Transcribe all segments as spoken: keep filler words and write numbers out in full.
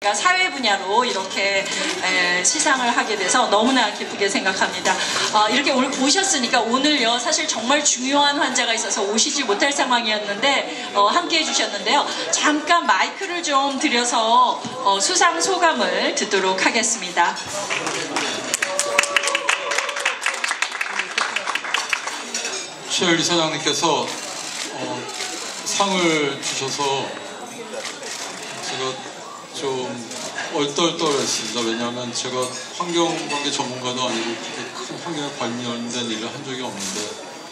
사회 분야로 이렇게 에, 시상을 하게 돼서 너무나 기쁘게 생각합니다. 어, 이렇게 오늘 오셨으니까 오늘요 사실 정말 중요한 환자가 있어서 오시지 못할 상황이었는데 어, 함께 해주셨는데요. 잠깐 마이크를 좀 드려서 어, 수상 소감을 듣도록 하겠습니다. 최열 이사장님께서 어, 상을 주셔서 제가 좀 얼떨떨했습니다. 왜냐하면 제가 환경관계 전문가도 아니고 그렇게 큰 환경에 관련된 일을 한 적이 없는데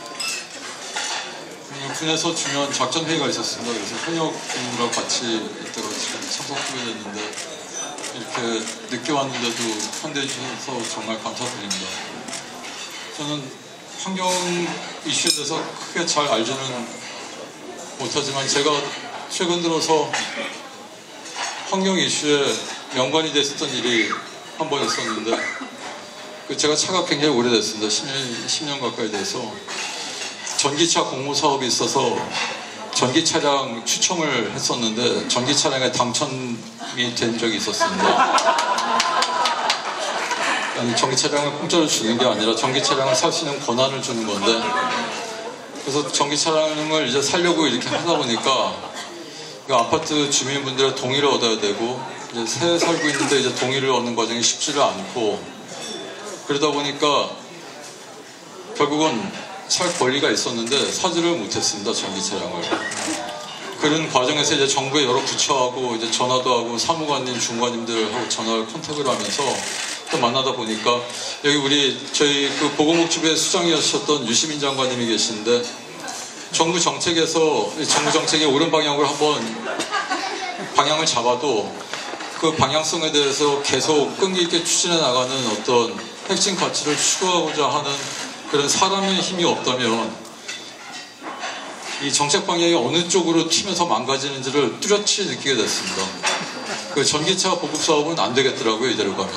군에서 중요한 작전회의가 있었습니다. 그래서 현역분과 같이 이때가 지금 참석하게 됐는데 이렇게 늦게 왔는데도 환대해 주셔서 정말 감사드립니다. 저는 환경 이슈에 대해서 크게 잘 알지는 못하지만 제가 최근 들어서 환경 이슈에 연관이 됐었던 일이 한 번 있었는데 제가 차가 굉장히 오래됐습니다. 십 년, 십 년 가까이 돼서 전기차 공모 사업이 있어서 전기 차량 추첨을 했었는데 전기 차량에 당첨이 된 적이 있었습니다. 아니, 전기 차량을 공짜로 주는 게 아니라 전기 차량을 살 수 있는 권한을 주는 건데 그래서 전기 차량을 이제 살려고 이렇게 하다 보니까 그 아파트 주민분들의 동의를 얻어야 되고 이제 새 살고 있는데 이제 동의를 얻는 과정이 쉽지를 않고 그러다 보니까 결국은 살 권리가 있었는데 사지를 못했습니다. 전기 차량을. 그런 과정에서 이제 정부의 여러 부처하고 이제 전화도 하고 사무관님, 중관님들하고 전화를 컨택을 하면서 또 만나다 보니까 여기 우리 저희 그 보건복지부의 수장이셨던 유시민 장관님이 계시는데 정부 정책에서 정부 정책의 옳은 방향으로 한번 방향을 잡아도 그 방향성에 대해서 계속 끈기 있게 추진해 나가는 어떤 핵심 가치를 추구하고자 하는 그런 사람의 힘이 없다면 이 정책 방향이 어느 쪽으로 튀면서 망가지는지를 뚜렷이 느끼게 됐습니다. 그 전기차 보급 사업은 안 되겠더라고요, 이대로 가면.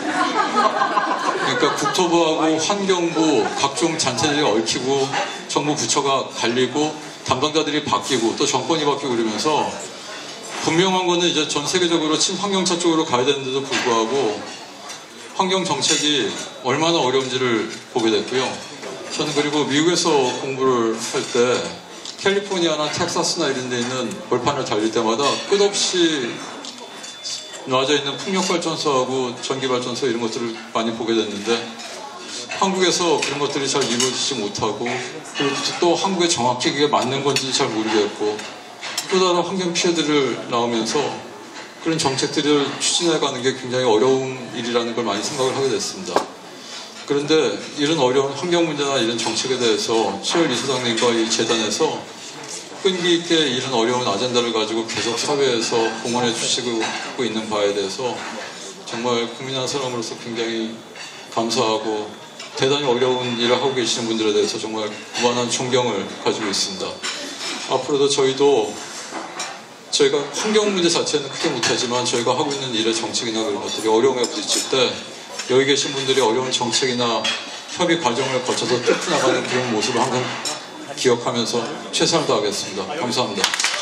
그러니까 국토부하고 환경부 각종 단체들이 얽히고 정부 부처가 갈리고 담당자들이 바뀌고 또 정권이 바뀌고 그러면서 분명한 거는 이제 전 세계적으로 친환경차 쪽으로 가야 되는데도 불구하고 환경 정책이 얼마나 어려운지를 보게 됐고요. 저는 그리고 미국에서 공부를 할 때 캘리포니아나 텍사스나 이런 데 있는 벌판을 달릴 때마다 끝없이 놔져 있는 풍력발전소하고 전기발전소 이런 것들을 많이 보게 됐는데 한국에서 그런 것들이 잘 이루어지지 못하고 그리고 또 한국에 정확히 그게 맞는 건지 잘 모르겠고 또 다른 환경 피해들을 나오면서 그런 정책들을 추진해가는 게 굉장히 어려운 일이라는 걸 많이 생각을 하게 됐습니다. 그런데 이런 어려운 환경 문제나 이런 정책에 대해서 최열 이사장님과 이 재단에서 끈기 있게 이런 어려운 아젠다를 가지고 계속 사회에서 공헌해 주시고 있는 바에 대해서 정말 국민 한 사람으로서 굉장히 감사하고 대단히 어려운 일을 하고 계시는 분들에 대해서 정말 무한한 존경을 가지고 있습니다. 앞으로도 저희도 저희가 환경 문제 자체는 크게 못하지만 저희가 하고 있는 일의 정책이나 그런 것들이 어려움에 부딪힐 때 여기 계신 분들이 어려운 정책이나 협의 과정을 거쳐서 뚫고 나가는 그런 모습을 항상 기억하면서 최선을 다하겠습니다. 감사합니다.